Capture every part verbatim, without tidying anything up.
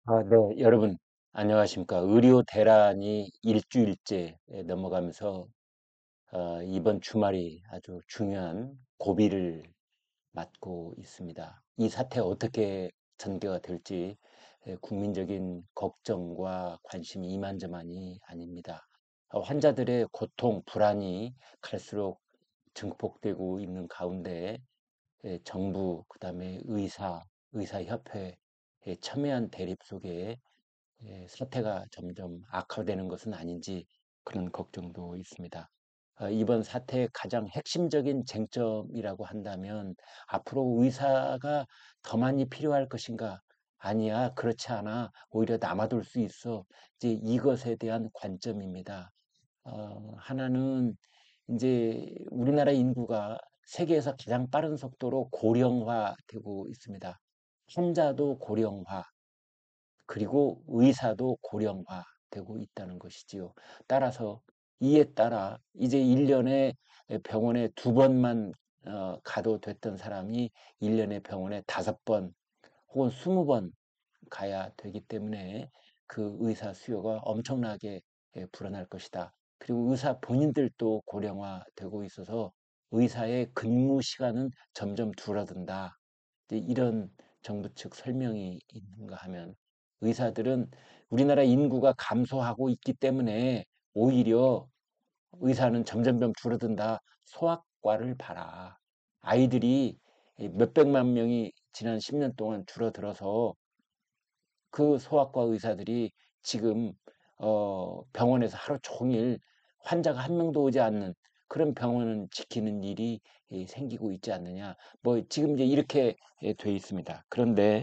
아, 네, 여러분, 안녕하십니까. 의료 대란이 일주일째 넘어가면서 어, 이번 주말이 아주 중요한 고비를 맞고 있습니다. 이 사태 어떻게 전개가 될지 에, 국민적인 걱정과 관심이 이만저만이 아닙니다. 어, 환자들의 고통, 불안이 갈수록 증폭되고 있는 가운데 에, 정부, 그다음에 의사, 의사협회의 첨예한 대립 속에 예, 사태가 점점 악화되는 것은 아닌지 그런 걱정도 있습니다. 어, 이번 사태의 가장 핵심적인 쟁점이라고 한다면 앞으로 의사가 더 많이 필요할 것인가? 아니야, 그렇지 않아. 오히려 남아돌 수 있어. 이제 이것에 대한 관점입니다. 어, 하나는 이제 우리나라 인구가 세계에서 가장 빠른 속도로 고령화되고 있습니다. 환자도 고령화, 그리고 의사도 고령화되고 있다는 것이지요. 따라서 이에 따라 이제 일 년에 병원에 두 번만 어, 가도 됐던 사람이 일 년에 병원에 다섯 번 혹은 스무 번 가야 되기 때문에 그 의사 수요가 엄청나게 예, 불어날 것이다. 그리고 의사 본인들도 고령화되고 있어서 의사의 근무 시간은 점점 줄어든다. 이런 정부 측 설명이 있는가 하면 의사들은 우리나라 인구가 감소하고 있기 때문에 오히려 의사는 점점점 줄어든다. 소아과를 봐라. 아이들이 몇백만 명이 지난 십 년 동안 줄어들어서 그 소아과 의사들이 지금 어, 병원에서 하루 종일 환자가 한 명도 오지 않는 그런 병원을 지키는 일이 예, 생기고 있지 않느냐. 뭐 지금 이제 이렇게 예, 돼 있습니다. 그런데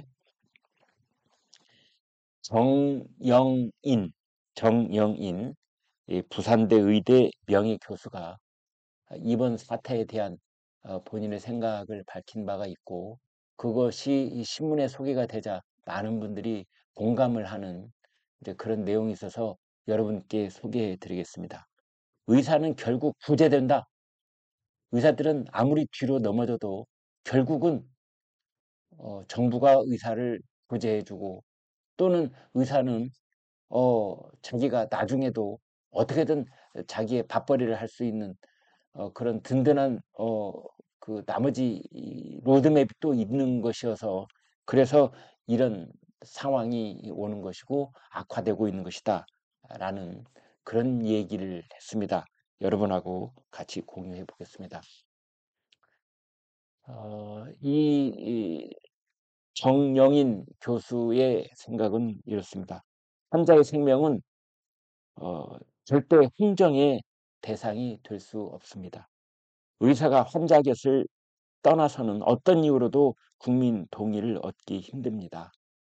정영인, 정영인 이 부산대 의대 명예 교수가 이번 사태에 대한 어, 본인의 생각을 밝힌 바가 있고 그것이 이 신문에 소개가 되자 많은 분들이 공감을 하는 이제 그런 내용이 있어서 여러분께 소개해 드리겠습니다. 의사는 결국 구제된다. 의사들은 아무리 뒤로 넘어져도 결국은 어, 정부가 의사를 구제해주고 또는 의사는 어, 자기가 나중에도 어떻게든 자기의 밥벌이를 할 수 있는 어, 그런 든든한 어, 그 나머지 로드맵이 또 있는 것이어서 그래서 이런 상황이 오는 것이고 악화되고 있는 것이다 라는 그런 얘기를 했습니다. 여러분하고 같이 공유해 보겠습니다. 어, 이, 이 정영인 교수의 생각은 이렇습니다. 환자의 생명은 어, 절대 흥정의 대상이 될 수 없습니다. 의사가 환자 곁을 떠나서는 어떤 이유로도 국민 동의를 얻기 힘듭니다.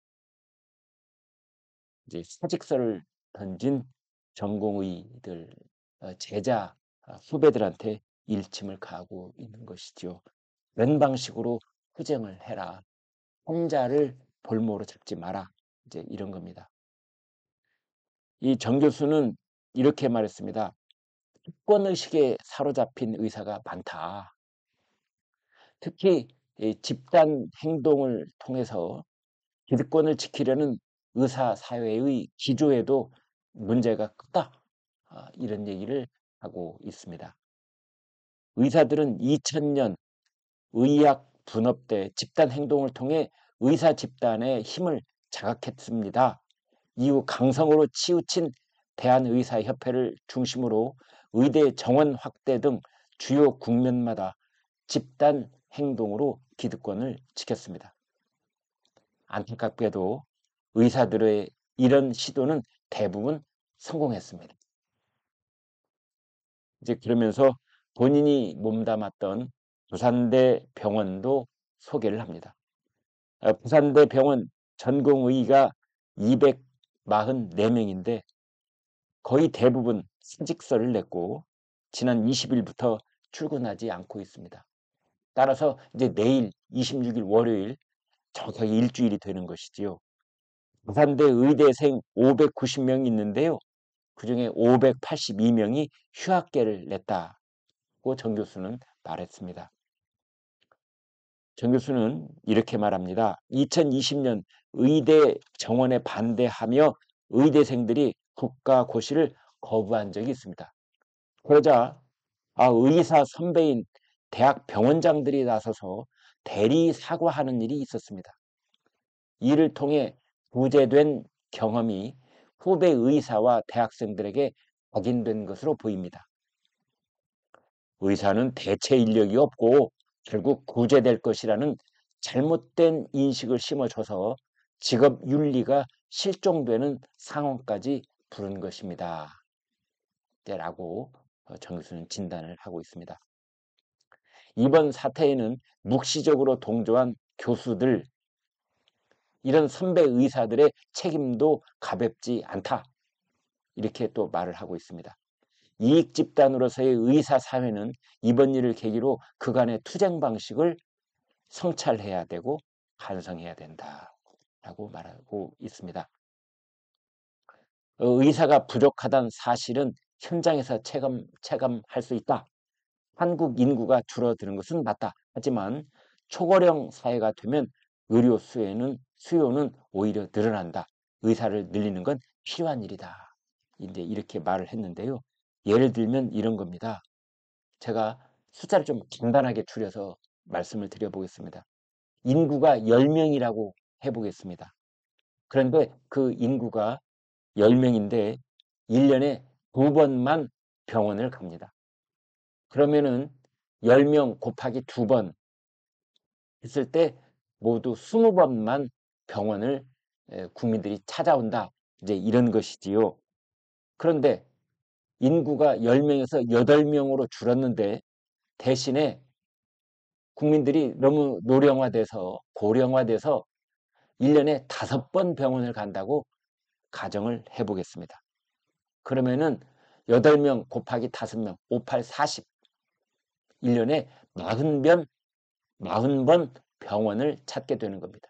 이제 사직서를 던진 전공의들, 어, 제자, 어, 후배들한테 일침을 가하고 있는 것이죠. 이런 방식으로 후정을 해라. 환자를 볼모로 잡지 마라. 이제 이런 겁니다. 이 정 교수는 이렇게 말했습니다. 특권의식에 사로잡힌 의사가 많다. 특히 집단 행동을 통해서 기득권을 지키려는 의사사회의 기조에도 문제가 크다. 아, 이런 얘기를 하고 있습니다. 의사들은 이천 년 의학 분업 때 집단 행동을 통해 의사 집단의 힘을 자각했습니다. 이후 강성으로 치우친 대한의사협회를 중심으로 의대 정원 확대 등 주요 국면마다 집단 행동으로 기득권을 지켰습니다. 안타깝게도 의사들의 이런 시도는 대부분 성공했습니다. 이제 그러면서 본인이 몸담았던 부산대 병원도 소개를 합니다. 어, 부산대 병원 전공의가 이백사십사 명인데 거의 대부분 사직서를 냈고 지난 이십 일부터 출근하지 않고 있습니다. 따라서 이제 내일 이십육 일 월요일 정확하게 일주일이 되는 것이지요. 부산대 의대생 오백구십 명이 있는데요. 그중에 오백팔십이 명이 휴학계를 냈다고 정 교수는 말했습니다. 정 교수는 이렇게 말합니다. 이천이십 년 의대 정원에 반대하며 의대생들이 국가고시를 거부한 적이 있습니다. 그러자 아, 의사 선배인 대학 병원장들이 나서서 대리 사과하는 일이 있었습니다. 이를 통해 부재된 경험이 후배 의사와 대학생들에게 각인된 것으로 보입니다. 의사는 대체 인력이 없고 결국 구제될 것이라는 잘못된 인식을 심어줘서 직업 윤리가 실종되는 상황까지 부른 것입니다. 라고 정 교수는 진단을 하고 있습니다. 이번 사태에는 묵시적으로 동조한 교수들, 이런 선배 의사들의 책임도 가볍지 않다. 이렇게 또 말을 하고 있습니다. 이익 집단으로서의 의사 사회는 이번 일을 계기로 그간의 투쟁 방식을 성찰해야 되고 반성해야 된다라고 말하고 있습니다. 의사가 부족하다는 사실은 현장에서 체감, 체감할 수 있다. 한국 인구가 줄어드는 것은 맞다. 하지만 초고령 사회가 되면 의료 수요는, 수요는 오히려 늘어난다. 의사를 늘리는 건 필요한 일이다. 이제 이렇게 말을 했는데요. 예를 들면 이런 겁니다. 제가 숫자를 좀 간단하게 줄여서 말씀을 드려보겠습니다. 인구가 열 명이라고 해보겠습니다. 그런데 그 인구가 열 명인데 일 년에 두 번만 병원을 갑니다. 그러면은 열 명 곱하기 두 번 했을 때 모두 스무 번만 병원을 국민들이 찾아온다. 이제 이런 것이지요. 그런데 인구가 열 명에서 여덟 명으로 줄었는데 대신에 국민들이 너무 노령화돼서 고령화돼서 일 년에 다섯 번 병원을 간다고 가정을 해보겠습니다. 그러면은 여덟 명 곱하기 다섯 명, 오, 팔, 사십. 일 년에 사십 번, 사십 번 병원을 찾게 되는 겁니다.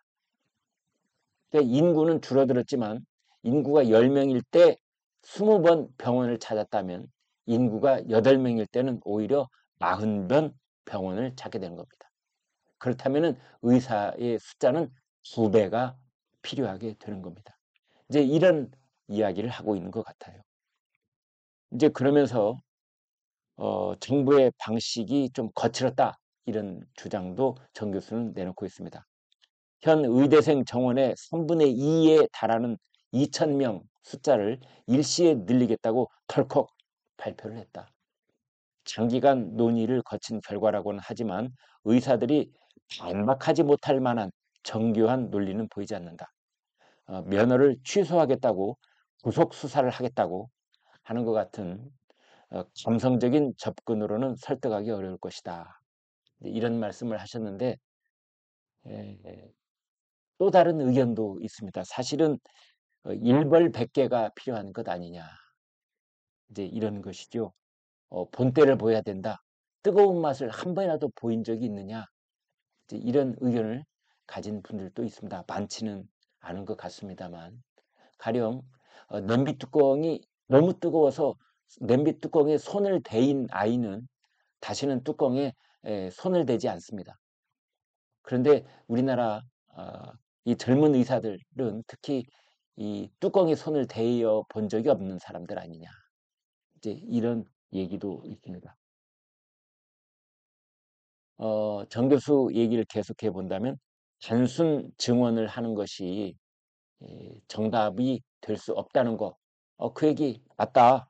그러니까 인구는 줄어들었지만 인구가 열 명일 때 이십 번 병원을 찾았다면 인구가 여덟 명일 때는 오히려 사십 번 병원을 찾게 되는 겁니다. 그렇다면 의사의 숫자는 두 배가 필요하게 되는 겁니다. 이제 이런 이야기를 하고 있는 것 같아요. 이제 그러면서 어, 정부의 방식이 좀 거칠었다. 이런 주장도 정 교수는 내놓고 있습니다. 현 의대생 정원의 삼분의 이에 달하는 이천 명 숫자를 일시에 늘리겠다고 덜컥 발표를 했다. 장기간 논의를 거친 결과라고는 하지만 의사들이 반박하지 못할 만한 정교한 논리는 보이지 않는다. 어, 면허를 취소하겠다고 구속 수사를 하겠다고 하는 것 같은 어, 감성적인 접근으로는 설득하기 어려울 것이다. 이런 말씀을 하셨는데 에, 또 다른 의견도 있습니다. 사실은 어, 일벌백계가 필요한 것 아니냐. 이제 이런 것이죠. 어, 본때를 보여야 된다. 뜨거운 맛을 한 번이라도 보인 적이 있느냐. 이제 이런 의견을 가진 분들도 있습니다. 많지는 않은 것 같습니다만. 가령 어, 냄비 뚜껑이 너무 뜨거워서 냄비 뚜껑에 손을 대인 아이는 다시는 뚜껑에 에, 손을 대지 않습니다. 그런데 우리나라 어, 이 젊은 의사들은 특히 이 뚜껑에 손을 대어 본 적이 없는 사람들 아니냐. 이제 이런 얘기도 있습니다. 어, 정 교수 얘기를 계속해 본다면 단순 증언을 하는 것이 예, 정답이 될 수 없다는 거. 어, 그 얘기 맞다.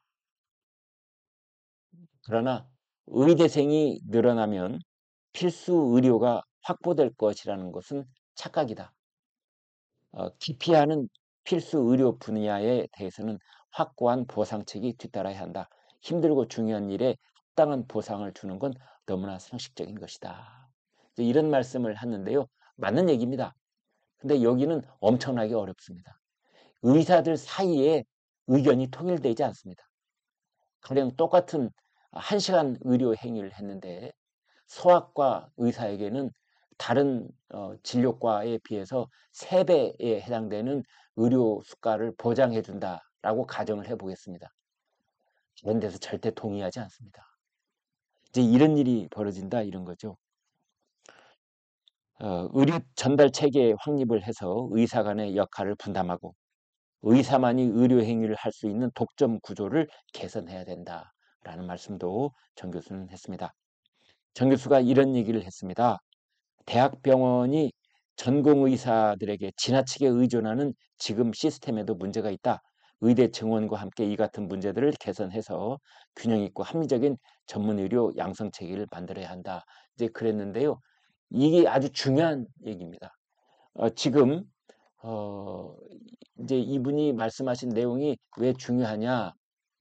그러나 의대생이 늘어나면 필수 의료가 확보될 것이라는 것은 착각이다. 어, 기피하는 필수 의료 분야에 대해서는 확고한 보상책이 뒤따라야 한다. 힘들고 중요한 일에 합당한 보상을 주는 건 너무나 상식적인 것이다. 이런 말씀을 하는데요. 맞는 얘기입니다. 근데 여기는 엄청나게 어렵습니다. 의사들 사이에 의견이 통일되지 않습니다. 가령 똑같은 한 시간 의료 행위를 했는데 소아과 의사에게는 다른 어, 진료과에 비해서 세 배에 해당되는 의료 수가를 보장해 준다라고 가정을 해보겠습니다. 그런 데서 절대 동의하지 않습니다. 이제 이런 일이 벌어진다 이런 거죠. 어, 의료 전달 체계 확립을 해서 의사 간의 역할을 분담하고 의사만이 의료 행위를 할 수 있는 독점 구조를 개선해야 된다라는 말씀도 정 교수는 했습니다. 정 교수가 이런 얘기를 했습니다. 대학병원이 전공의사들에게 지나치게 의존하는 지금 시스템에도 문제가 있다. 의대 증원과 함께 이 같은 문제들을 개선해서 균형 있고 합리적인 전문의료 양성체계를 만들어야 한다. 이제 그랬는데요. 이게 아주 중요한 얘기입니다. 어, 지금 어, 이제 이분이 말씀하신 내용이 왜 중요하냐?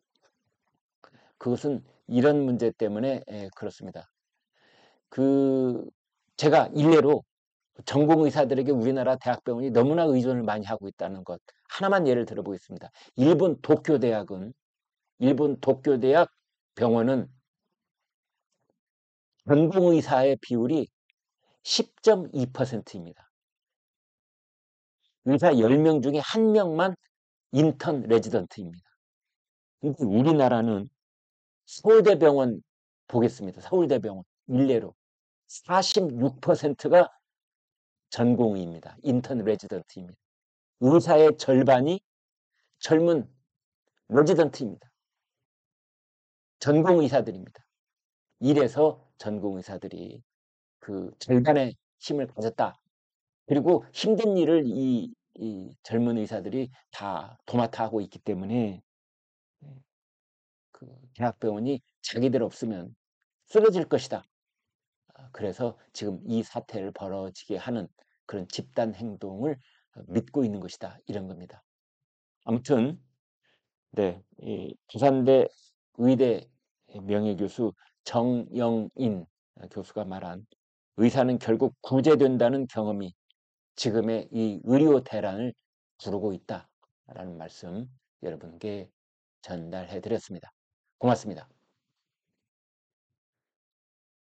그것은 이런 문제 때문에 예, 그렇습니다. 그 제가 일례로 전공 의사들에게 우리나라 대학병원이 너무나 의존을 많이 하고 있다는 것 하나만 예를 들어보겠습니다. 일본 도쿄 대학은 일본 도쿄 대학 병원은 전공 의사의 비율이 십 점 이 퍼센트입니다. 의사 열 명 중에 한 명만 인턴 레지던트입니다. 근데 우리나라는 서울대병원 보겠습니다. 서울대병원 일례로 사십육 퍼센트가 전공의입니다. 인턴 레지던트입니다. 의사의 절반이 젊은 레지던트입니다. 전공의사들입니다. 이래서 전공의사들이 그 절반의 힘을 가졌다. 그리고 힘든 일을 이, 이 젊은 의사들이 다 도맡아 하고 있기 때문에 그 대학병원이 자기들 없으면 쓰러질 것이다. 그래서 지금 이 사태를 벌어지게 하는 그런 집단 행동을 믿고 있는 것이다. 이런 겁니다. 아무튼 네, 이 부산대 의대 명예교수 정영인 교수가 말한 의사는 결국 구제된다는 경험이 지금의 이 의료 대란을 부르고 있다라는 말씀 여러분께 전달해 드렸습니다. 고맙습니다.